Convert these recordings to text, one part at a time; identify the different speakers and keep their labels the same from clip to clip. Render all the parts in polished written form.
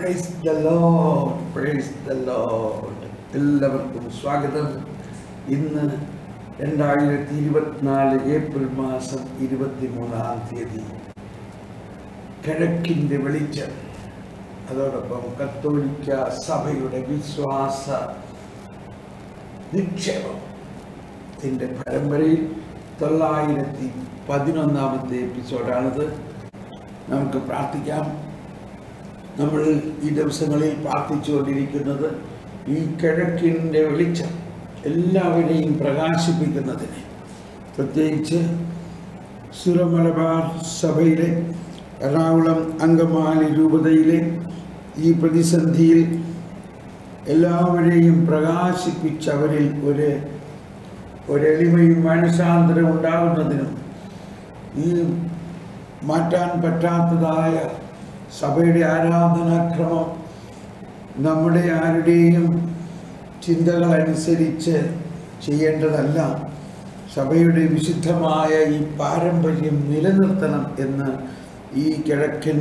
Speaker 1: Praise the Lord, praise the Lord. എല്ലാവർക്കും സ്വാഗതം. ഇന്ന് 2024 ഏപ്രിൽ മാസം 23-ാം തീയതി കിഴക്കിൻ്റെ വെളിച്ചം, അതോടൊപ്പം കത്തോലിക്ക സഭയുടെ വിശ്വാസ നിക്ഷേപത്തിൻ്റെ പരമ്പരയിൽ 911-ാമത്തെ എപ്പിസോഡാണിത്. നമുക്ക് പ്രാർത്ഥിക്കാം. നമ്മൾ ഈ ദിവസങ്ങളിൽ പ്രാർത്ഥിച്ചുകൊണ്ടിരിക്കുന്നത് ഈ കിഴക്കിൻ്റെ വെളിച്ചം എല്ലാവരെയും പ്രകാശിപ്പിക്കുന്നതിന്, പ്രത്യേകിച്ച് സുരമലബാർ സഭയിലെ എറണാകുളം അങ്കമാലി രൂപതയിലെ ഈ പ്രതിസന്ധിയിൽ എല്ലാവരെയും പ്രകാശിപ്പിച്ചവരിൽ ഒരെളിമയും മനസാന്തരം ഉണ്ടാകുന്നതിനും ഈ മാറ്റാൻ പറ്റാത്തതായ സഭയുടെ ആരാധനാക്രമം നമ്മുടെ ആരുടെയും ചിന്തകളനുസരിച്ച് ചെയ്യേണ്ടതല്ല, സഭയുടെ വിശുദ്ധമായ ഈ പാരമ്പര്യം നിലനിർത്തണം എന്ന് ഈ കിഴക്കൻ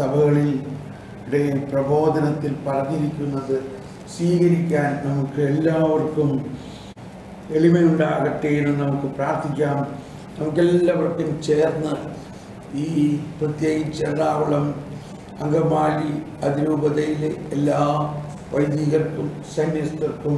Speaker 1: സഭകളിലെ പ്രബോധനത്തിൽ പറഞ്ഞിരിക്കുന്നത് സ്വീകരിക്കാൻ നമുക്ക് എല്ലാവർക്കും എളിമയുണ്ടാകട്ടെ എന്ന് നമുക്ക് പ്രാർത്ഥിക്കാം. നമുക്കെല്ലാവർക്കും ചേർന്ന് ഈ പ്രത്യേകിച്ച് എറണാകുളം അങ്കമാലി അതിരൂപതയിലെ എല്ലാ വൈദികർക്കും സന്യസ്തർക്കും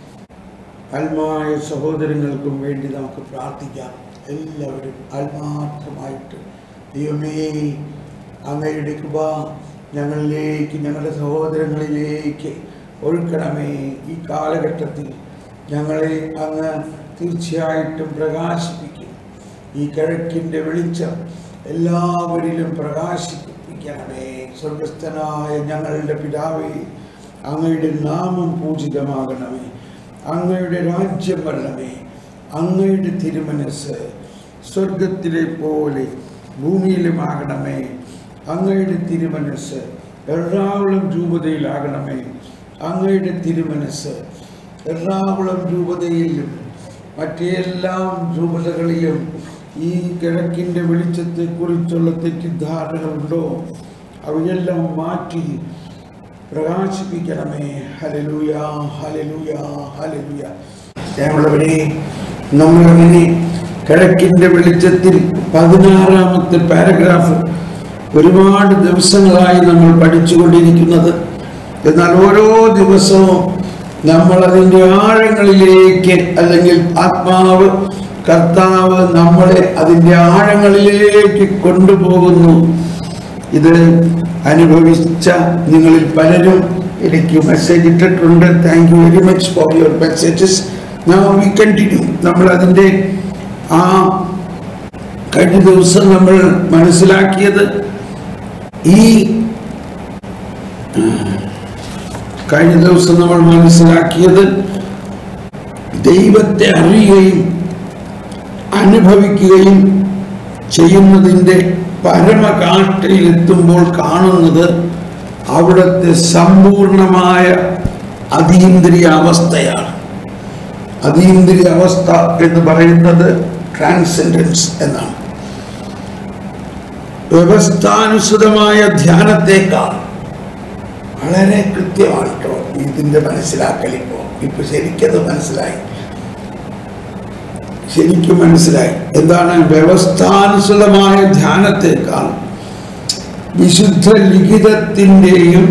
Speaker 1: ആത്മായ സഹോദരങ്ങൾക്കും വേണ്ടി നമുക്ക് പ്രാർത്ഥിക്കാം. എല്ലാവരും ആത്മാർത്ഥമായിട്ട്, ദൈവമേ അങ്ങയുടെ കൃപ ഞങ്ങളിലേക്ക്, ഞങ്ങളുടെ സഹോദരങ്ങളിലേക്ക് ഒഴുക്കണമേ. ഈ കാലഘട്ടത്തിൽ ഞങ്ങളെ അങ്ങ് തീർച്ചയായിട്ടും പ്രകാശിപ്പിക്കും. ഈ കിഴക്കിൻ്റെ വെളിച്ചം എല്ലാവരിലും പ്രകാശിപ്പിക്കണമേ. സ്വർഗസ്ഥനായ ഞങ്ങളുടെ പിതാവേ, അങ്ങയുടെ നാമം പൂജിതമാകണമേ, അങ്ങയുടെ രാജ്യം വരണമേ, അങ്ങയുടെ തിരുമനസ് സ്വർഗത്തിലെ പോലെ ഭൂമിയിലുമാകണമേ. അങ്ങയുടെ തിരുമനസ് എറണാകുളം രൂപതയിലാകണമേ. അങ്ങയുടെ തിരുമനസ് എറണാകുളം രൂപതയിലും മറ്റെല്ലാ രൂപതകളിലും ഈ കിഴക്കിൻ്റെ വെളിച്ചത്തെക്കുറിച്ചുള്ള തെറ്റിദ്ധാരണകളുണ്ടോ അവയെല്ലാം മാറ്റി പ്രകാശിപ്പിക്കണമേ. Hallelujah, hallelujah, hallelujah. ഞങ്ങളവരെ നമ്മളങ്ങനെ കിഴക്കിൻ്റെ വെളിച്ചത്തിൽ 16-ാമത്തെ പാരഗ്രാഫ് ഒരുപാട് ദിവസങ്ങളായി നമ്മൾ പഠിച്ചുകൊണ്ടിരിക്കുന്നത്. എന്നാൽ ഓരോ ദിവസവും നമ്മൾ അതിൻ്റെ ആഴങ്ങളിലേക്ക്, അല്ലെങ്കിൽ ആത്മാവ് കർത്താവ് നമ്മളെ അതിൻ്റെ ആഴങ്ങളിലേക്ക് കൊണ്ടുപോകുന്നു. ഇത് അനുഭവിച്ച നിങ്ങളിൽ പലരും എനിക്ക് മെസ്സേജ് ഇട്ടിട്ടുണ്ട്. Thank you very much for your messages. Now we continue. നമ്മൾ അതിൻ്റെ കഴിഞ്ഞ ദിവസം നമ്മൾ മനസ്സിലാക്കിയത് ദൈവത്തെ അറിയുകയും അനുഭവിക്കുകയും ചെയ്യുന്നതിൻ്റെ പരമകാഷ്ഠയിലെത്തുമ്പോൾ കാണുന്നത് അവിടുത്തെ സമ്പൂർണമായ അതീന്ദ്രിയ അവസ്ഥയാണ്. അതീന്ദ്രിയ അവസ്ഥ എന്ന് പറയുന്നത് ട്രാൻസെൻഡൻസ് എന്നാണ്. വ്യവസ്ഥാനുസൃതമായ ധ്യാനത്തേക്കാൾ വളരെ കൃത്യമായിട്ടോ ഇതിൻ്റെ മനസ്സിലാക്കലിപ്പോ ഇപ്പൊ ശരിക്കും മനസ്സിലായി. എന്താണ് വ്യവസ്ഥാനുസൃതമായ ധ്യാനത്തേക്കാൾ വിശുദ്ധ ലിഖിതത്തിൻ്റെയും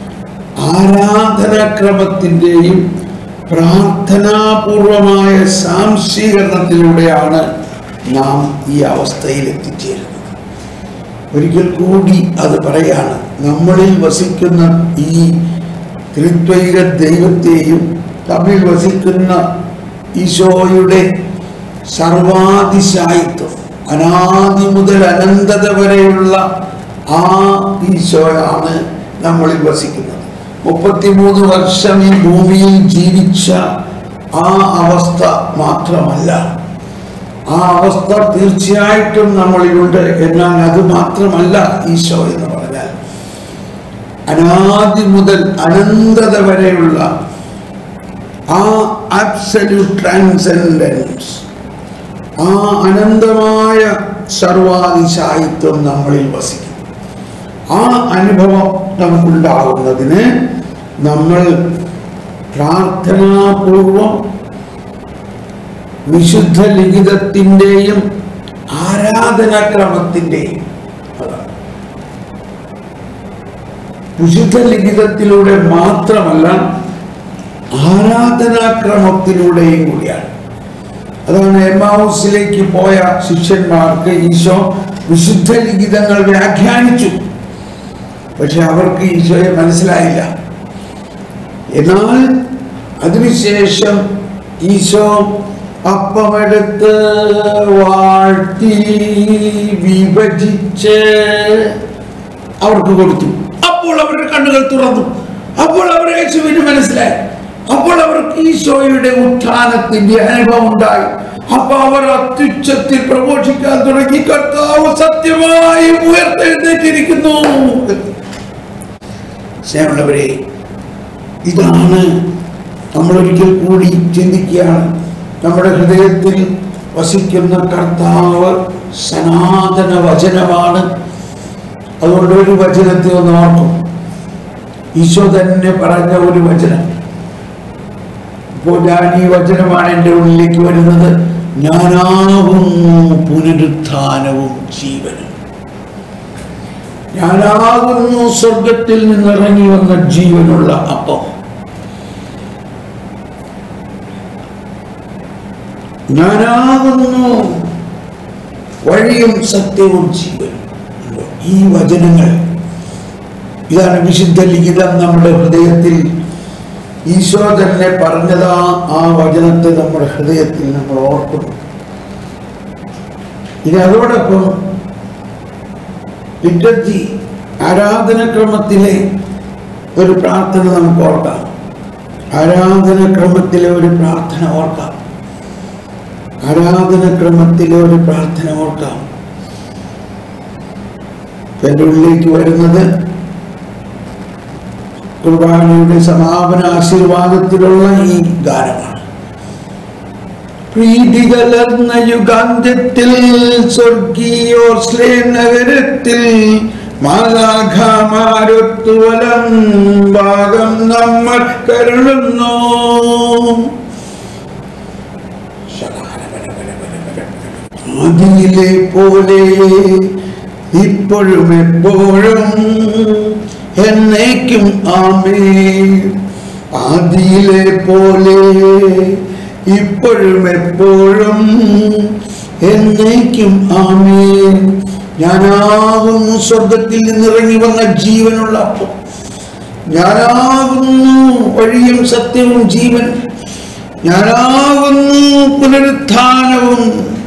Speaker 1: ആരാധനാക്രമത്തിൻ്റെയും പ്രാർത്ഥനാപൂർവമായ സാംശീകരണത്തിലൂടെയാണ് നാം ഈ അവസ്ഥയിൽ എത്തിച്ചേരുന്നത്. ഒരിക്കൽ കൂടി അത് പറയാണ്. നമ്മളിൽ വസിക്കുന്ന ഈ ത്രിത്വൈക ദൈവത്തെയും തമ്മിൽ വസിക്കുന്ന ഈശോയുടെ സർവാതിശായിത്വം, അനാദി മുതൽ അനന്തത വരെയുള്ള ആ ഈശോയാണ് നമ്മളിൽ വസിക്കുന്നത്. 33 വർഷം ഈ ഭൂമിയിൽ ജീവിച്ച ആ അവസ്ഥ മാത്രമല്ല, ആ അവസ്ഥ തീർച്ചയായിട്ടും നമ്മളിലുണ്ട്. എന്നാൽ അത് മാത്രമല്ല ഈശോ എന്ന് പറഞ്ഞാൽ അനാദി മുതൽ അനന്തത വരെയുള്ള ആ അബ്സല്യൂട്ട് ട്രാൻസെൻഡൻസ്, ആ അനന്തമായ സർവാതിശായിത്വം നമ്മളിൽ വസിക്കും. ആ അനുഭവം നമുക്കുണ്ടാകുന്നതിന് നമ്മൾ പ്രാർത്ഥനാപൂർവം വിശുദ്ധ ലിഖിതത്തിൻ്റെയും ആരാധനാക്രമത്തിൻ്റെയും, വിശുദ്ധ ലിഖിതത്തിലൂടെ മാത്രമല്ല ആരാധനാക്രമത്തിലൂടെയും കൂടിയാണ്. അതാണ് എമ്മാവൂസിലേക്ക് പോയ ശിഷ്യന്മാർക്ക് ഈശോ വിശുദ്ധ ലിഖിതങ്ങൾ വ്യാഖ്യാനിച്ചു. പക്ഷെ അവർക്ക് ഈശോയെ മനസ്സിലായില്ല. എന്നാൽ അതിനുശേഷം ഈശോ അപ്പമെടുത്ത് വാഴ്ത്തി വിഭജിച്ച് അവർക്ക് കൊടുത്തു. അപ്പോൾ അവരുടെ കണ്ണുകൾ തുറന്നു. അപ്പോൾ അവർ യേശുവിന് മനസ്സിലായി. അപ്പോൾ അവർക്ക് ഈശോയുടെ ഉത്ഥാനത്തിന്റെ അനുഭവം ഉണ്ടായി. അപ്പൊ അവർ അത്യുച്ചത്തിൽ പ്രഘോഷിക്കാൻ തുടങ്ങി, കർത്താവ് സത്യമായി ഉയർത്തെഴുന്നേറ്റിരിക്കുന്നു. സ്നേഹമുള്ളവരെ, ഇതാണ് നമ്മൾ ഒരിക്കൽ കൂടി ചിന്തിക്കുകയാണ്. നമ്മുടെ ഹൃദയത്തിൽ വസിക്കുന്ന കർത്താവ് സനാതന വചനമാണ്. അതുകൊണ്ട് ഒരു വചനത്തെ ഒന്ന് ഓർക്കും. ഈശോ തന്നെ പറഞ്ഞ ഒരു വചനം. ഇപ്പോൾ ഞാൻ ഈ വചനമാണ് എൻ്റെ ഉള്ളിലേക്ക് വരുന്നത്. ഞാനാകുന്നു പുനരുത്ഥാനവും ജീവനും. ഞാനാകുന്നു സ്വർഗത്തിൽ നിന്നിറങ്ങി വന്ന ജീവനുള്ള അപ്പം. ഞാനാകുന്നു വഴിയും സത്യവും ജീവനും. ഈ വചനങ്ങൾ, ഇതാണ് വിശുദ്ധ ലിഖിതം. നമ്മുടെ ഹൃദയത്തിൽ ഈശോ തന്നെ പറഞ്ഞതാ ആ വചനത്തെ നമ്മുടെ ഹൃദയത്തിൽ നമ്മൾ ഓർക്കുന്നു. ഇനി അതോടൊപ്പം ലിറ്റർജി, ആരാധനക്രമത്തിലെ ഒരു പ്രാർത്ഥന നമുക്ക് ഓർക്കാം. ആരാധനക്രമത്തിലെ ഒരു പ്രാർത്ഥന ഓർക്കാം. ആരാധനക്രമത്തിലെ ഒരു പ്രാർത്ഥന ഓർക്കാം. എൻ്റെ ഉള്ളിലേക്ക് വരുന്നത് കുർബാനയുടെ സമാപന ആശീർവാദത്തിലുള്ള ഈ ഗാനമാണ്. പ്രീതി കലർന്ന യുഗാന്ത്യത്തിൽ സ്വർഗീയോർസ്ലേം നഗരത്തിൽ മാലാഖമാരൊത്തു വലം ഭാഗം നമ്മൾ കരുളുന്നു. ആദിയിലെ പോലെ ഇപ്പോഴും എപ്പോഴും എന്നേക്കും ആമേൻ. ആദിയിലെ പോലെ ഇപ്പോഴും എപ്പോഴും എന്നേക്കും ആമേൻ. ഞാനാകുന്നു സ്വർഗത്തിൽ നിന്നിറങ്ങി വന്ന ജീവനുള്ള അപ്പം. ഞാനാകുന്നു വഴിയും സത്യവും ജീവൻ. ഞാനാകുന്നു പുനരുത്ഥാനവും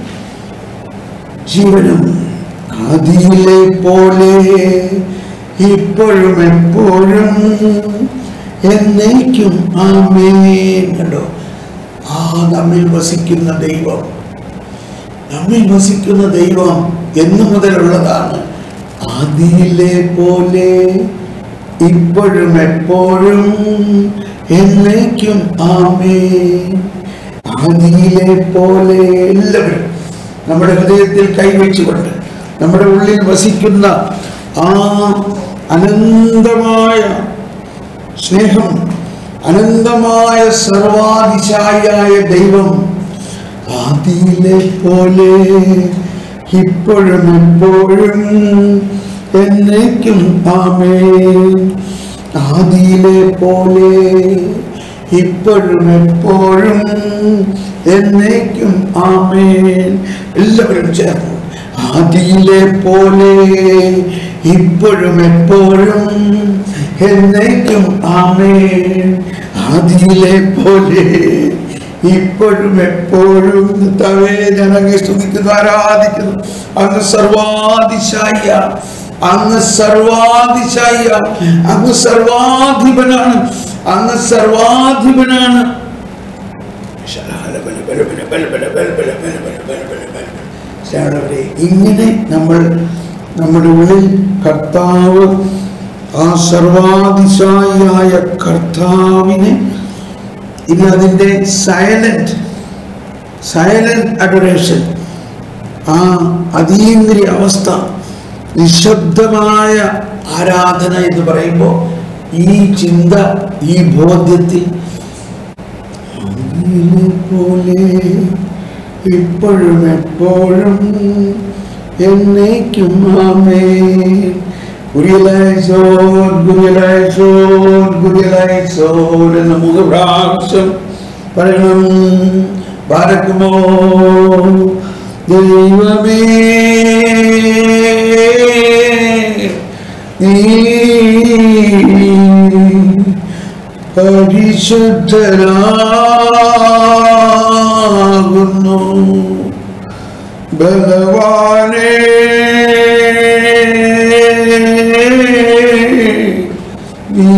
Speaker 1: ജീവനും. ആദിയിലെ പോലെ ഇപ്പോഴും എപ്പോഴും എന്നേക്കും ആമേൻ. കണ്ടോ, ആ നമ്മിൽ വസിക്കുന്ന ദൈവം, നമ്മിൽ വസിക്കുന്ന ദൈവം എന്നു മുതലുള്ളതാണ്. ആദിയിലെ പോലെ ഇപ്പോഴും എപ്പോഴും എന്നേക്കും ആമേൻ. ആദിയിലെ പോലെ. എല്ലാവരും നമ്മുടെ ഹൃദയത്തിൽ കൈവച്ചുകൊണ്ട് നമ്മുടെ ഉള്ളിൽ വസിക്കുന്ന ആ അനന്തമായ സ്നേഹം, അനന്തമായ സർവാതിശായിയായ ദൈവം, ആദിയിലെ പോലെ ഇപ്പോഴും എപ്പോഴും എന്നേക്കും ആമേൻ. ആദിയിലെ പോലെ ഇപ്പോഴും എപ്പോഴും എന്നേക്കും ആമേൻ. എല്ലാവരും ചേർന്നു. ആദിയിലെ പോലെ ഇപ്പോഴും എപ്പോഴും എന്നേക്കും ആമേൻ. ആദിയിലെ പോലെ ഇപ്പോഴും എപ്പോഴും. കർത്താവേ, ഞാൻ അങ്ങയെ സ്തുതിക്കുന്നു, ആരാധിക്കുന്നു. അങ്ങ് സർവാതിശായിയ, അങ്ങ് സർവാതിശായിയ, അങ്ങ് സർവാധിപനാണ്, അങ്ങ് സർവാധിപനാണ്. ഇങ്ങനെ നമ്മൾ നമ്മുടെ ഉള്ളിൽ കർത്താവ്, ആ സർവാതിശായിയായ കർത്താവിനെ, ഇനി അതിൻ്റെ സൈലന്റ് അഡോറേഷൻ, ആ അതീന്ദ്രിയ അവസ്ഥ, നിശബ്ദമായ ആരാധന എന്ന് പറയുമ്പോൾ ഈ ചിന്ത, ഈ ബോധ്യത്തിൽ പോലെ ഇപ്പോഴും എപ്പോഴും എന്നേക്കും ആമേൻ. ഗുരിയലൈസോൻ ഗുരിയലൈസോൻ ഗുരിയലൈസോൻ എന്ന 3 പ്രാവശ്യം പറയണം. ബാരക്കുമോ ദൈവമേ നീ പരിശുദ്ധനാകുന്നു, ബലവാനേ നീ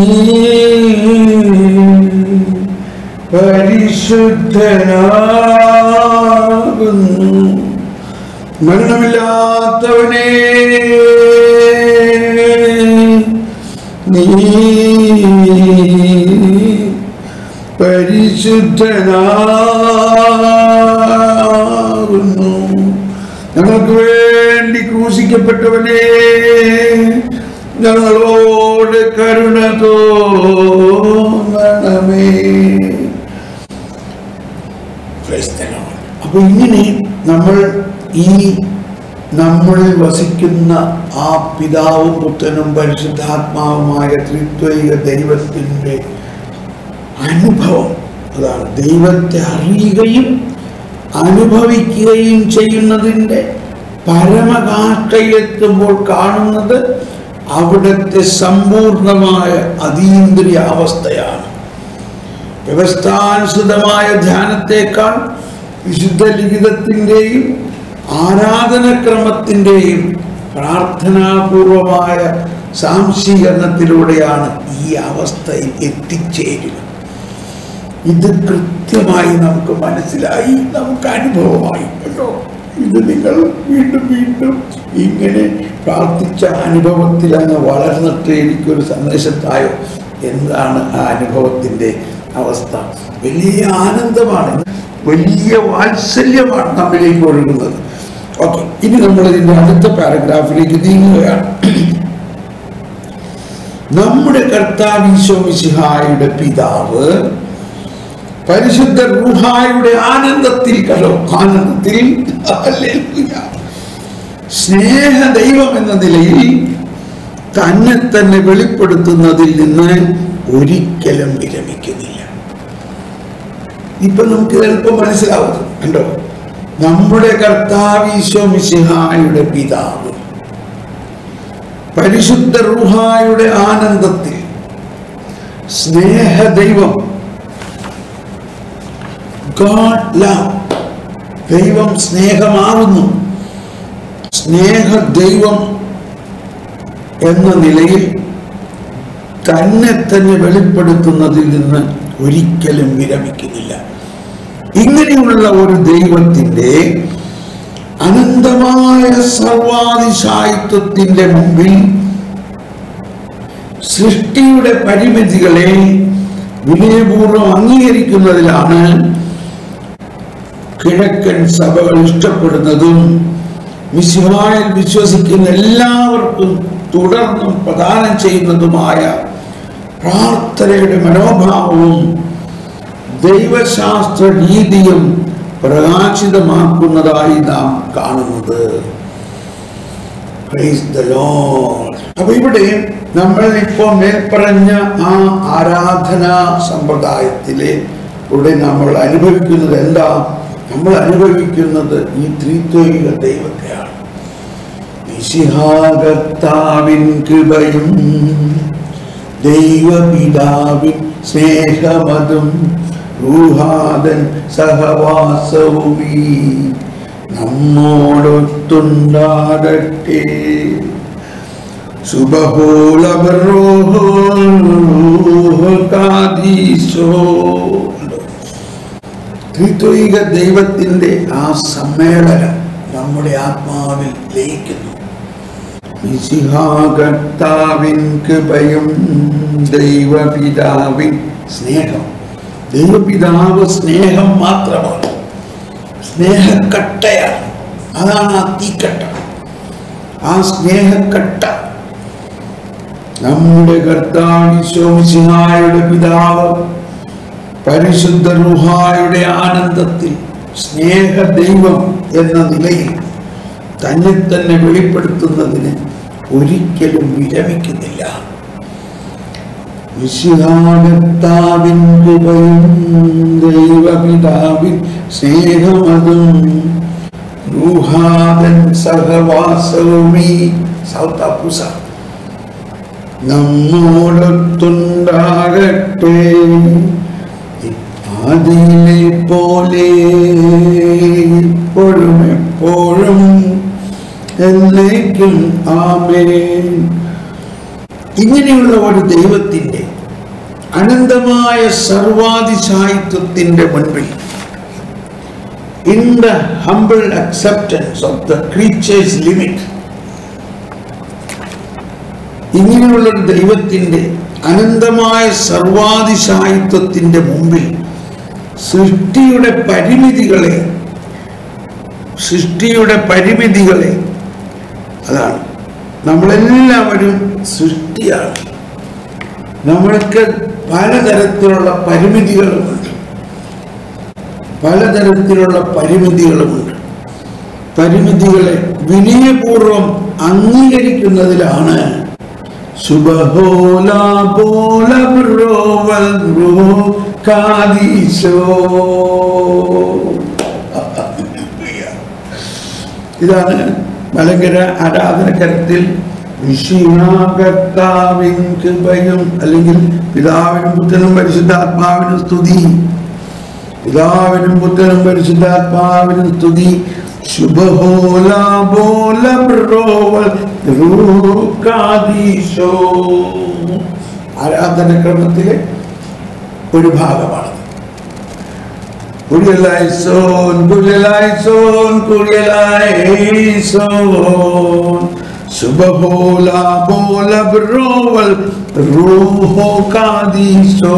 Speaker 1: പരിശുദ്ധനാകുന്നു, മരണമില്ലാത്തവനേ നീ പരിശുദ്ധനാകുന്നു, ഞങ്ങൾക്ക് വേണ്ടി ക്രൂശിക്കപ്പെട്ടവനേ ഞങ്ങളോട് കരുണ തോന്നണമേ. അപ്പൊ ഇങ്ങനെ നമ്മളിൽ വസിക്കുന്ന ആ പിതാവും പുത്രനും പരിശുദ്ധാത്മാവുമായ ത്രിത്വൈക ദൈവത്തിൻ്റെ അനുഭവം, അതാണ് ദൈവത്തെ അറിയുകയും അനുഭവിക്കുകയും ചെയ്യുന്നതിൻ്റെ പരമകാഷ്ഠയിലെത്തുമ്പോൾ കാണുന്നത് അവിടുത്തെ സമ്പൂർണമായ അതീന്ദ്രിയ അവസ്ഥയാണ്. വ്യവസ്ഥാനുസൃതമായ ധ്യാനത്തെക്കാൾ വിശുദ്ധ ലിഖിതത്തിൻ്റെയും ആരാധനക്രമത്തിൻ്റെയും പ്രാർത്ഥനാപൂർവമായ സാംശീകരണത്തിലൂടെയാണ് ഈ അവസ്ഥയിൽ എത്തിച്ചേരുക. ഇത് കൃത്യമായി നമുക്ക് മനസ്സിലായി, നമുക്ക് അനുഭവമായി കേട്ടോ. ഇത് നിങ്ങൾ വീണ്ടും വീണ്ടും ഇങ്ങനെ പ്രാർത്ഥിച്ച അനുഭവത്തിൽ അങ്ങ് വളർന്നിട്ട് എനിക്കൊരു സന്ദേശത്തായോ? എന്താണ് ആ അനുഭവത്തിൻ്റെ അവസ്ഥ? വലിയ ആനന്ദമാണ്, വലിയ വാത്സല്യമാണ് നമ്മിലേക്ക് ഒഴുകുന്നത്. ഓക്കെ, ഇനി നമ്മൾ ഇതിൻ്റെ അടുത്ത പാരഗ്രാഫിലേക്ക് നീങ്ങുകയാണ്. നമ്മുടെ കർത്താവ് ഈശോ മിശിഹായുടെ പിതാവ് പരിശുദ്ധ റൂഹായുടെ ആനന്ദത്തിൽ സ്നേഹ ദൈവം എന്ന നിലയിൽ തന്നെ തന്നെ വെളിപ്പെടുത്തുന്നതിൽ നിന്ന് ഒരിക്കലും വിരമിക്കുന്നില്ല. ഇപ്പൊ നമുക്ക് എളുപ്പം മനസ്സിലാവും കണ്ടോ. നമ്മുടെ കർത്താവ് ഈശോ മിശിഹായുടെ പിതാവ് പരിശുദ്ധ റൂഹായുടെ ആനന്ദത്തിൽ സ്നേഹ ദൈവം, God love, ദൈവം സ്നേഹമാകുന്നു. സ്നേഹ ദൈവം എന്ന നിലയിൽ തന്നെ തന്നെ വെളിപ്പെടുത്തുന്നതിൽ നിന്ന് ഒരിക്കലും വിരമിക്കുന്നില്ല. ഇങ്ങനെയുള്ള ഒരു ദൈവത്തിൻ്റെ അനന്തമായ സർവാതിശായിത്വത്തിന്റെ മുമ്പിൽ സൃഷ്ടിയുടെ പരിമിതികളെ വിനയപൂർവ്വം അംഗീകരിക്കുന്നതിലാണ് കിഴക്കൻ സഭകൾ ഇഷ്ടപ്പെടുന്നതും മിശിഹായിൽ വിശ്വസിക്കുന്ന എല്ലാവർക്കും തുടർന്നും പ്രദാനം ചെയ്യുന്നതുമായ പ്രാർത്ഥനയുടെ മനോഭാവവും ദൈവശാസ്ത്ര രീതിയും പ്രകാശിതമാക്കുന്നതായി നാം കാണുന്നത്. Praise the Lord. അപ്പൊ ഇവിടെ നമ്മൾ ഇപ്പോൾ മേൽപ്പറഞ്ഞ ആ ആരാധനാ സമ്പ്രദായത്തിലെ ഇവിടെ നമ്മൾ അനുഭവിക്കുന്നത് എന്താ? നമ്മൾ അനുഭവിക്കുന്നത് ഈ ത്രിത്വൈക ദൈവത്തെയാണ്. മിശിഹാകർത്താവിൻ കൃപയും ദൈവപിതാവിൻ സ്നേഹമതും റൂഹാദൻ സഹവാസവും നമ്മോടൊത്തുണ്ടാകട്ടെ. ത്രിത്വൈക ദൈവത്തിന്റെ ആ സമ്മേളനം നമ്മുടെ ആത്മാവിൽ ലയിക്കുന്നു. മിശിഹാകർത്താവിൻ കൃപയും ദൈവപിതാവിൻ സ്നേഹം. ദൈവപിതാവ് സ്നേഹം മാത്രമാണ്, സ്നേഹക്കട്ടയാണ്. അതാണ് ആ തീക്കട്ട, ആ സ്നേഹക്കട്ട. നമ്മുടെ കർത്താവ് ഈശോ മിശിഹായുടെ പിതാവ് പരിശുദ്ധ റൂഹായുടെ ആനന്ദത്തിൽ സ്നേഹ ദൈവം എന്ന നിലയിൽ തന്നെ തന്നെ വെളിപ്പെടുത്തുന്നതിന് ഒരിക്കലും വിരമിക്കുന്നില്ല. മിശിഹാകർത്താവിൻ കൃപയും ദൈവപിതാവിൻ സ്നേഹമതും റൂഹാതൻ സഹവാസവുമീ സൗത്താപ്പൂസ നമ്മോടൊത്തുണ്ടാകട്ടെ, അതിനെ പോലെ എപ്പോഴും എപ്പോഴും എന്നേക്കും ആമേൻ. ഇങ്ങനെയുള്ള ഒരു ദൈവത്തിന്റെ അനന്തമായ സർവാധിശായിത്വത്തിന്റെ മുൻപിൽ, in the humble acceptance of the creature's limit, ഇങ്ങനെയുള്ള ഒരു ദൈവത്തിന്റെ അനന്തമായ സർവാധിശായിത്വത്തിന്റെ മുമ്പിൽ സൃഷ്ടിയുടെ പരിമിതികളെ അതാണ്, നമ്മളെല്ലാവരും സൃഷ്ടിയാണ്. നമ്മൾക്ക് പലതരത്തിലുള്ള പരിമിതികളുമുണ്ട്. പരിമിതികളെ വിനയപൂർവം അംഗീകരിക്കുന്നതിലാണ് ഇതാണ് മലങ്കര ആരാധനക്കരത്തിൽ മിശിഹാകർത്താവിൻ കൃപയും, അല്ലെങ്കിൽ പിതാവിനും പുത്രനും പരിശുദ്ധാത്മാവിനും സ്തുതി, പിതാവിനും പുത്രനും പരിശുദ്ധാത്മാവിനും സ്തുതി. ആരാധനക്രമത്തിലെ ഒരു ഭാഗമാണ്. കുര്യലായിസോൻ കുര്യലായിസോൻ കുര്യലായിസോൻ സുബഹോലാ ബോല ബ്രോവൽ റൂഹോ കാദീസോ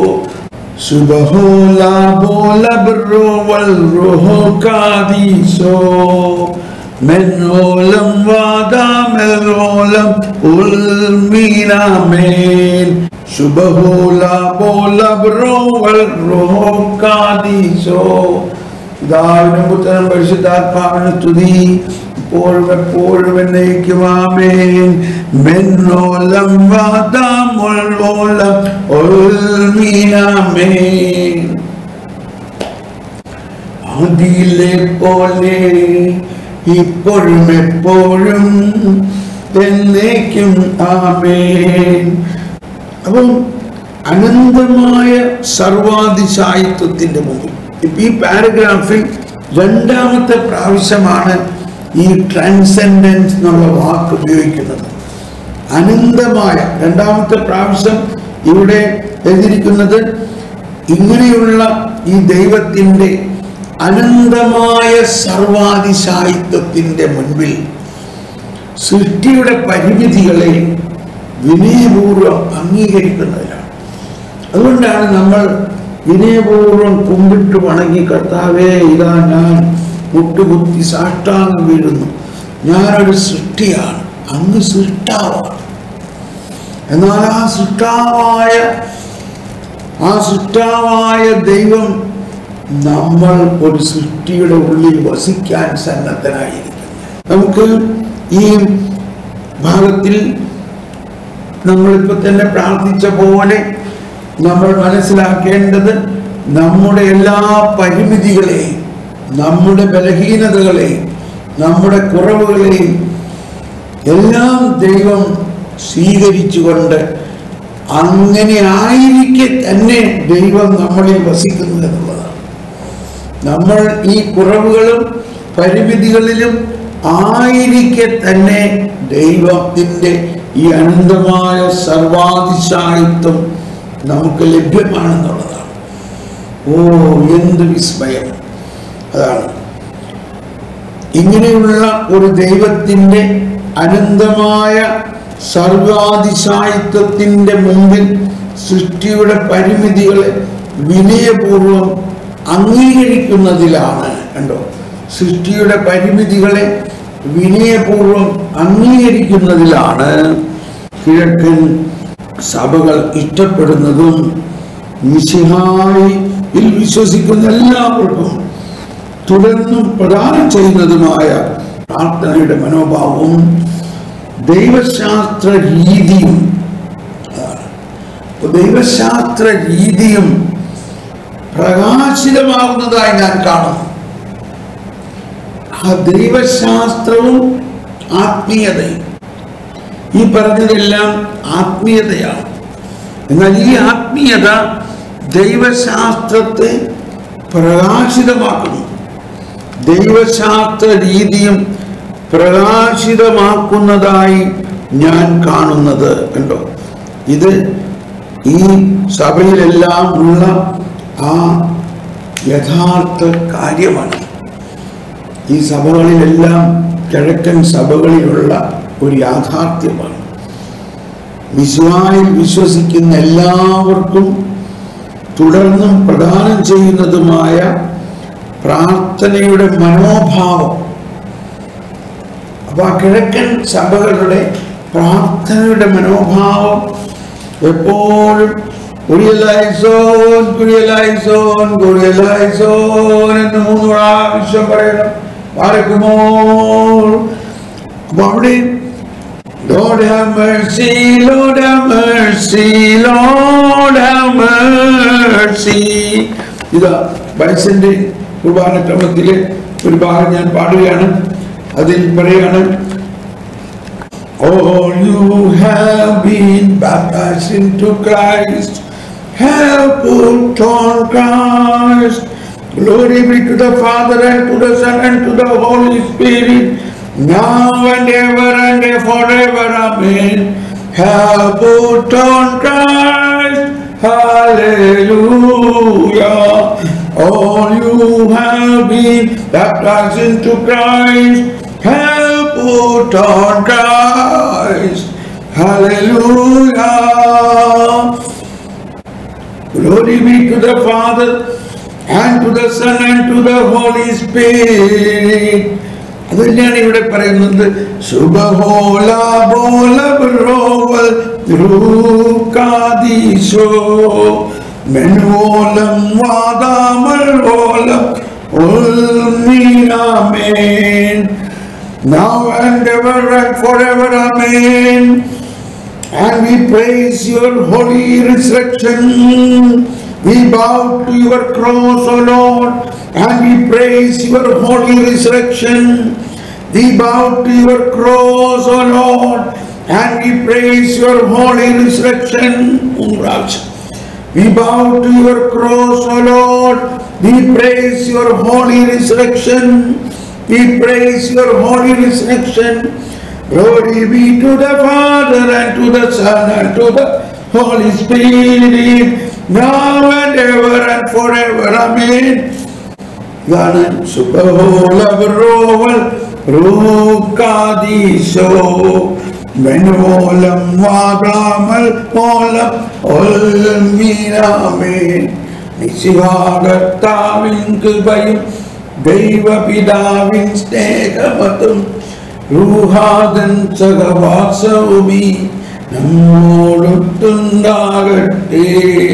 Speaker 1: സുബഹോലാ ബോല ബ്രോവൽ റൂഹോ കാദീസോ മെന്നോലം വാദാമെലോലം ഉൽമീനാമേൻ സുബഹോലാ ബോല ബ്രോവൽ റൂഹോ കാദീസോ. പിതാവിനും പുത്രനും പരിശുദ്ധാത്മാവിനും സ്തുതി, ഇപ്പോഴും എപ്പോഴും എന്നേക്കും ആമേൻ. മെന്നോലം വാദാമുൽമോലം ഉൽമീനാമേൻ. ആദിയിലെ പോലെ ഇപ്പോഴും എപ്പോഴും എന്നേക്കും ആമേൻ. അപ്പം അനന്തമായ സർവാധിശായിത്വത്തിന്റെ മുമ്പിൽ ഈ പാരഗ്രാഫിൽ രണ്ടാമത്തെ പ്രാവശ്യമാണ് ഈ ട്രാൻസെൻഡൻസ് എന്നുള്ള വാക്ക് ഉപയോഗിക്കുന്നത്. അനന്തമായ രണ്ടാമത്തെ പ്രാവശ്യം ഇവിടെ എഴുതിയിരിക്കുന്നത് ഇങ്ങനെയുള്ള ഈ ദൈവത്തിന്റെ അനന്തമായ സർവാധിശായിത്വത്തിന്റെ മുൻപിൽ സൃഷ്ടിയുടെ പരിമിതികളെ വിനയപൂർവ്വം അംഗീകരിക്കുന്നതിലാണ്. അതുകൊണ്ടാണ് നമ്മൾ വിനയപൂർവ്വം കുമ്പിട്ട് വണങ്ങി, കർത്താവേ ഇതാ ഞാൻ മുട്ടുകുത്തി സാഷ്ടാംഗം വീഴുന്നു, ഞാനൊരു സൃഷ്ടിയാണ്, അങ്ങ് സൃഷ്ടാവാണ്. എന്നാൽ ആ സൃഷ്ടാവായ ദൈവം നമ്മൾ ഒരു സൃഷ്ടിയുടെ ഉള്ളിൽ വസിക്കാൻ സന്നദ്ധനായിരിക്കുന്നു. നമുക്ക് ഈ ഭാഗത്തിൽ നമ്മളിപ്പോൾ തന്നെ പ്രാർത്ഥിച്ച പോലെ നമ്മൾ മനസ്സിലാക്കേണ്ടത് നമ്മുടെ എല്ലാ പരിമിതികളെയും, നമ്മുടെ ബലഹീനതകളെയും, നമ്മുടെ കുറവുകളെയും എല്ലാം ദൈവം സ്വീകരിച്ചുകൊണ്ട് അങ്ങനെ ആയിരിക്കെ തന്നെ ദൈവം നമ്മളിൽ വസിക്കുന്നു എന്നുള്ളതാണ്. നമ്മൾ ഈ കുറവുകളും പരിമിതികളിലും ആയിരിക്കെ തന്നെ ദൈവത്തിൻ്റെ ഈ അനന്തമായ സർവാധിശായിത്വം നമുക്ക് ലഭ്യമാണെന്നുള്ളതാണ്. ഓ, എന്ത് വിസ്മയം! അതാണ് ഇങ്ങനെയുള്ള ഒരു ദൈവത്തിൻ്റെ അനന്തമായ സർവാധിശായിത്വത്തിൻ്റെ മുമ്പിൽ സൃഷ്ടിയുടെ പരിമിതികളെ വിനയപൂർവം അംഗീകരിക്കുന്നതിലാണ്. കണ്ടോ, സൃഷ്ടിയുടെ പരിമിതികളെ വിനയപൂർവം അംഗീകരിക്കുന്നതിലാണ് കിഴക്കൻ സഭകൾ ഇഷ്ടപ്പെടുന്നതും മിശിഹായിൽ വിശ്വസിക്കുന്ന എല്ലാവർക്കും തുടർന്നും പ്രദാനം ചെയ്യുന്നതുമായ പ്രാർത്ഥനയുടെ മനോഭാവവും ദൈവശാസ്ത്ര രീതിയും പ്രകാശിതമാകുന്നതായി ഞാൻ കാണുന്നു. ആ ദൈവശാസ്ത്രവും ആത്മീയതയും, ഈ പറഞ്ഞതെല്ലാം ആത്മീയതയാണ്. എന്നാൽ ഈ ആത്മീയത ദൈവശാസ്ത്രത്തെ പ്രകാശിതമാക്കുന്നു. ദൈവശാസ്ത്ര രീതിയും പ്രകാശിതമാക്കുന്നതായി ഞാൻ കാണുന്നത് കണ്ടോ. ഇത് ഈ സഭയിലെല്ലാം ഉള്ള ആ യഥാർത്ഥ കാര്യമാണ്. ഈ സഭകളിലെല്ലാം, കിഴക്കൻ സഭകളിലുള്ള ഒരു യാഥാർത്ഥ്യമാണ്. മിശിഹായിൽ വിശ്വസിക്കുന്ന എല്ലാവർക്കും തുടർന്നും പ്രദാനം ചെയ്യുന്നതുമായ പ്രാർത്ഥനയുടെ മനോഭാവം. അപ്പൊ ആ കിഴക്കൻ സഭകളുടെ പ്രാർത്ഥനയുടെ മനോഭാവം എപ്പോഴും കുരിയലൈസോൻ കുരിയലൈസോൻ കുരിയലൈസോൻ എന്ന് 3 പ്രാവശ്യം പറയണം. പാരക്കുമോൾ. അപ്പൊ അവിടെ Lord have mercy, Lord have mercy, Lord have mercy. ഇതാ ബൈസന്റെ കുർബാന ക്രമത്തിലെ ഒരു ഭാഗം ഞാൻ പാടുകയാണ്. അതിൽ പറയാണ്, all you have been baptized into Christ, have put on Christ. Glory be to the Father and to the Son and to the Holy Spirit, now and ever and forever. Amen. Have put on Christ. Hallelujah. All you have been baptized into Christ, have put on Christ. Hallelujah. Glory be to the Father and to the Son and to the Holy Spirit. അതുതന്നെയാണ് ഇവിടെ പറയുന്നത്. ശുഭഹോല ബോല ബ്രോവൽ ൂക്കാദീശോ മെൻവോലം വാദാമൽവോലം ഉൽമീനാമേൻ. Now and ever and forever. Amen. And we praise your holy resurrection. We bow to your cross, O Lord, and we praise your holy resurrection. We bow to your cross, O Lord, and we praise your holy resurrection. We bow to your cross, O Lord. We praise your holy resurrection. We praise your holy resurrection. Glory be to the Father and to the Son and to the Holy Spirit, now and ever and forever. Amen. Gana Subhola Broval Rukadisho Menvolam Vadamal Molam Olminamen. Nisivagattavin Kilbayum Deva Pidavin Snehamatum Ruhadan Sagavasavumi നമ്മോടൊത്തുണ്ടാകട്ടെ.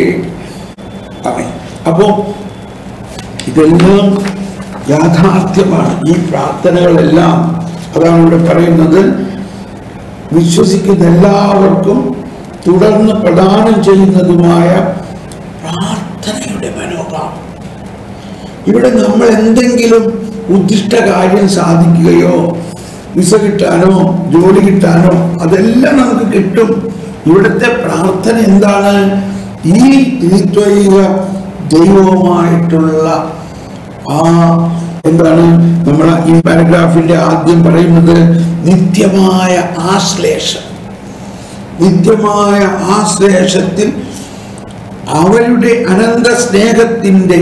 Speaker 1: അപ്പോ ഇതെല്ലാം യാഥാർത്ഥ്യമാണ്. ഈ പ്രാർത്ഥനകളെല്ലാം അതാണ് ഇവിടെ പറയുന്നത്. വിശ്വസിക്കുന്ന എല്ലാവർക്കും തുടർന്ന് പ്രദാനം ചെയ്യുന്നതുമായ പ്രാർത്ഥനയുടെ മനോഭാവം. ഇവിടെ നമ്മൾ എന്തെങ്കിലും ഉദ്ദിഷ്ട കാര്യം സാധിക്കുകയോ വിസ കിട്ടാനോ ജോലി കിട്ടാനോ അതെല്ലാം നമുക്ക് കിട്ടും. ഇവിടുത്തെ പ്രാർത്ഥന എന്താണ്? ഈ ത്രിത്വൈക ദൈവവുമായിട്ടുള്ള എന്താണ് നമ്മൾ ഈ പാരഗ്രാഫിന്റെ ആദ്യം പറയുന്നത്? നിത്യമായ ആശ്ലേഷം. നിത്യമായ ആശ്ലേഷത്തിൽ അവരുടെ അനന്ത സ്നേഹത്തിന്റെ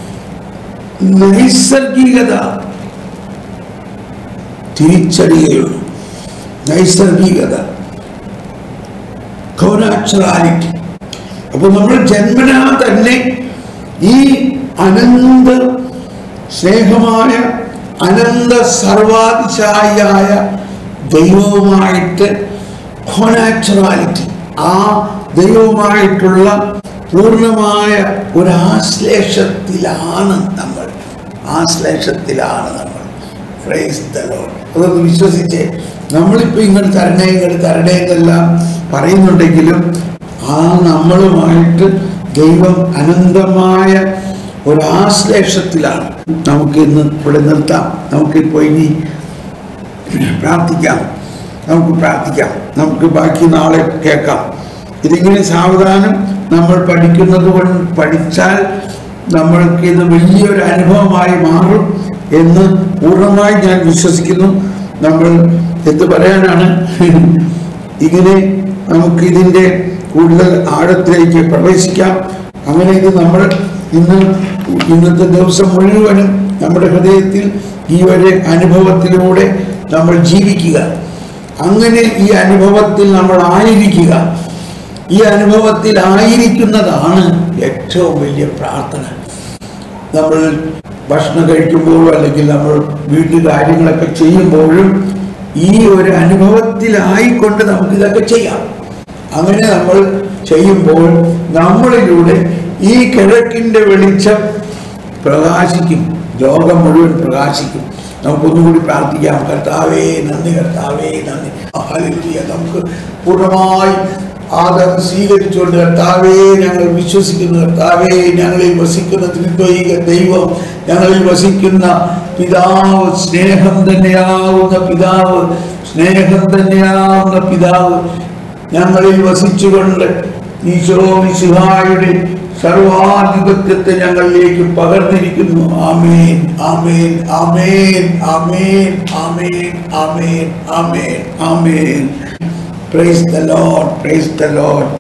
Speaker 1: നൈസർഗികത തിരിച്ചറിയുകയുള്ളൂ. നൈസർഗികത, കോനാച്ചുറാലിറ്റി. അപ്പൊ നമ്മൾ ജന്മനാ തന്നെ ഈ അനന്ത സ്നേഹമായ അനന്ത സർവാതിശായിയായ ദൈവവുമായിട്ട് കോനാച്ചുറാലിറ്റി, ആ ദൈവവുമായിട്ടുള്ള പൂർണ്ണമായ ഒരു ആശ്ലേഷത്തിലാണ് നമ്മൾ. Praise the Lord. അതൊന്ന് വിശ്വസിച്ചേ. നമ്മളിപ്പോൾ ഇങ്ങനെ തരണേ എന്നെല്ലാം പറയുന്നുണ്ടെങ്കിലും ആ നമ്മളുമായിട്ട് ദൈവം അനന്തമായ ഒരു ആശ്ലേഷത്തിലാണ്. നമുക്കിന്ന് ഇവിടെ നിർത്താം. നമുക്കിപ്പോൾ ഇനി പ്രാർത്ഥിക്കാം. നമുക്ക് ബാക്കി നാളെ കേൾക്കാം. ഇതിങ്ങനെ സാവധാനം നമ്മൾ പഠിച്ചാൽ നമ്മൾക്ക് ഇത് വലിയൊരു അനുഭവമായി മാറും എന്ന് പൂർണ്ണമായി ഞാൻ വിശ്വസിക്കുന്നു. നമ്മൾ എന്ത് പറയാനാണ്, ഇങ്ങനെ നമുക്ക് ഇതിൻ്റെ കൂടുതൽ ആഴത്തിലേക്ക് പ്രവേശിക്കാം. അങ്ങനെ ഇത് നമ്മൾ ഇന്നത്തെ ദിവസം മുഴുവനും നമ്മുടെ ഹൃദയത്തിൽ ഈ ഒരു അനുഭവത്തിലൂടെ നമ്മൾ ജീവിക്കുക. അങ്ങനെ ഈ അനുഭവത്തിൽ നമ്മൾ ആയിരിക്കുക. ഈ അനുഭവത്തിൽ ആയിരിക്കുന്നതാണ് ഏറ്റവും വലിയ പ്രാർത്ഥന. നമ്മൾ ഭക്ഷണം കഴിക്കുമ്പോഴും അല്ലെങ്കിൽ നമ്മൾ വീട്ടിൽ കാര്യങ്ങളൊക്കെ ചെയ്യുമ്പോഴും ഈ ഒരു അനുഭവത്തിലായിക്കൊണ്ട് നമുക്കിതൊക്കെ ചെയ്യാം. അങ്ങനെ നമ്മൾ ചെയ്യുമ്പോൾ നമ്മളിലൂടെ ഈ കിഴക്കിൻ്റെ വെളിച്ചം പ്രകാശിക്കും, ലോകം മുഴുവൻ പ്രകാശിക്കും. നമുക്കൊന്നുകൂടി പ്രാർത്ഥിക്കാം. കർത്താവേ നന്ദി, കർത്താവേ നന്ദി. ഹല്ലേലൂയ. നമുക്ക് പൂർണ്ണമായി ആദം സ്വീകരിച്ചുകൊണ്ട് കർത്താവേ ഞങ്ങൾ വിശ്വസിക്കുന്നു. കർത്താവേ ഞങ്ങളിൽ വസിക്കുന്ന ത്രിത്വൈക ദൈവം, ഞങ്ങളിൽ വസിക്കുന്ന പിതാവ്, സ്നേഹം തന്നെയാവുന്ന പിതാവ് ഞങ്ങളിൽ വസിച്ചുകൊണ്ട് ഈശോ മിശിഹായുടെ സർവാധിപത്യത്തെ ഞങ്ങളിലേക്ക് പകർന്നിരിക്കുന്നു. ആമേൻ, ആമേൻ, ആമേൻ, ആമേൻ, ആമേൻ, ആമേൻ, ആമേൻ, ആമേൻ. Praise the Lord, praise the Lord.